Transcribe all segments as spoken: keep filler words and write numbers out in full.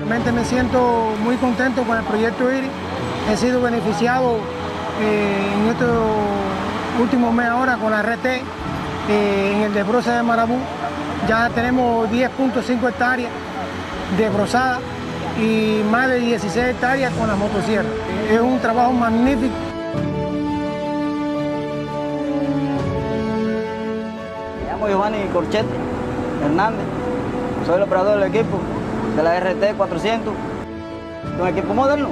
Realmente me siento muy contento con el proyecto IRIS. He sido beneficiado eh, en estos últimos meses ahora con la R T eh, en el de Broza de Marabú. Ya tenemos diez punto cinco hectáreas de brozada y más de dieciséis hectáreas con las motosierras. Es un trabajo magnífico. Me llamo Giovanni Corchet Hernández, soy el operador del equipo de la R T cuatrocientos, un equipo moderno.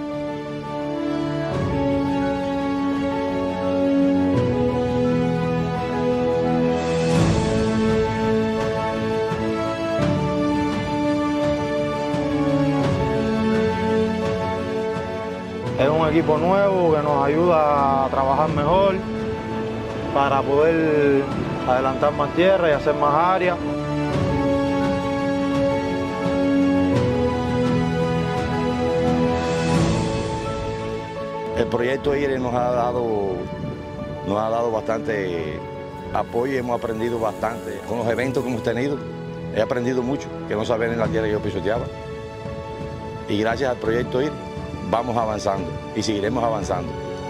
Es un equipo nuevo que nos ayuda a trabajar mejor para poder adelantar más tierra y hacer más área. El proyecto IRIS nos ha dado, nos ha dado bastante apoyo y hemos aprendido bastante. Con los eventos que hemos tenido, he aprendido mucho, que no sabía en la tierra que yo pisoteaba. Y gracias al proyecto IRIS vamos avanzando y seguiremos avanzando.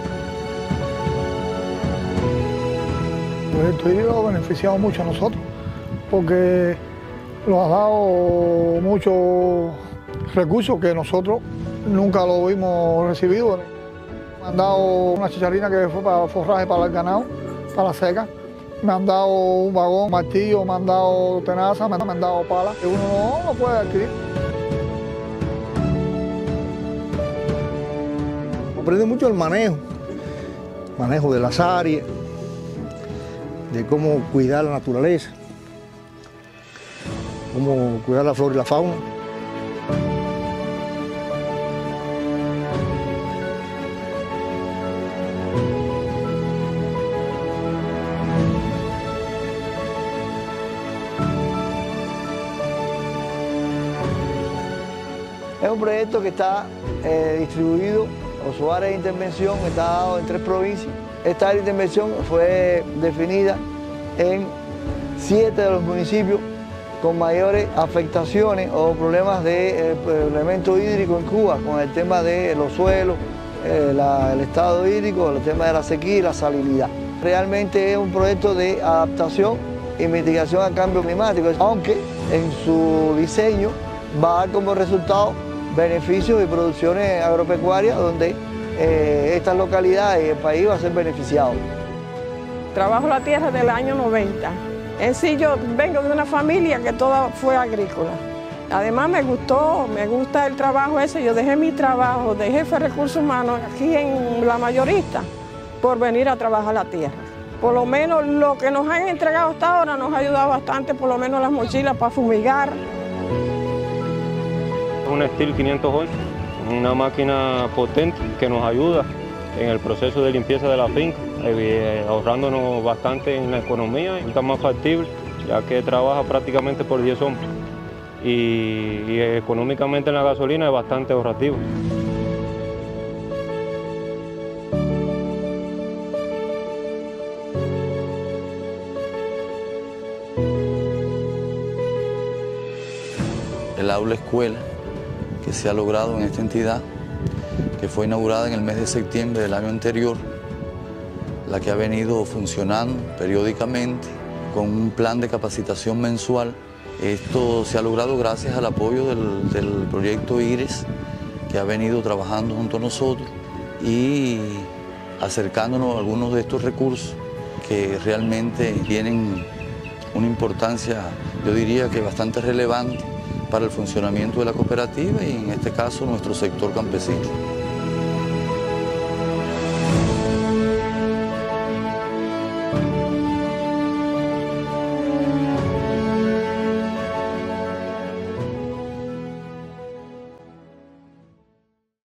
El proyecto IRIS lo ha beneficiado mucho a nosotros porque nos ha dado muchos recursos que nosotros nunca lo hemos recibido. Me han dado una chicharrina que fue para forraje para el ganado, para la seca. Me han dado un vagón, martillo, me han dado tenaza, me han dado pala, que uno no, no puede adquirir. Aprendí mucho el manejo, manejo de las áreas, de cómo cuidar la naturaleza, cómo cuidar la flora y la fauna. Es un proyecto que está eh, distribuido, o su área de intervención está dado en tres provincias. Esta área de intervención fue definida en siete de los municipios con mayores afectaciones o problemas de eh, elemento hídrico en Cuba, con el tema de los suelos, eh, la, el estado hídrico, el tema de la sequía y la salinidad. Realmente es un proyecto de adaptación y mitigación al cambio climático, aunque en su diseño va a dar como resultado beneficios y producciones agropecuarias donde eh, estas localidades y el país va a ser beneficiado. Trabajo la tierra desde el año noventa. En sí yo vengo de una familia que toda fue agrícola. Además me gustó, me gusta el trabajo ese. Yo dejé mi trabajo de jefe de recursos humanos aquí en La Mayorista por venir a trabajar la tierra. Por lo menos lo que nos han entregado hasta ahora nos ha ayudado bastante, por lo menos las mochilas para fumigar. Una Stihl quinientos ocho, una máquina potente que nos ayuda en el proceso de limpieza de la finca, eh, ahorrándonos bastante en la economía y está más factible, ya que trabaja prácticamente por diez hombres. Y, y económicamente en la gasolina es bastante ahorrativo. El aula escuela que se ha logrado en esta entidad, que fue inaugurada en el mes de septiembre del año anterior, la que ha venido funcionando periódicamente con un plan de capacitación mensual. Esto se ha logrado gracias al apoyo del, del proyecto IRIS, que ha venido trabajando junto a nosotros y acercándonos a algunos de estos recursos que realmente tienen una importancia, yo diría que bastante relevante para el funcionamiento de la cooperativa y en este caso nuestro sector campesino.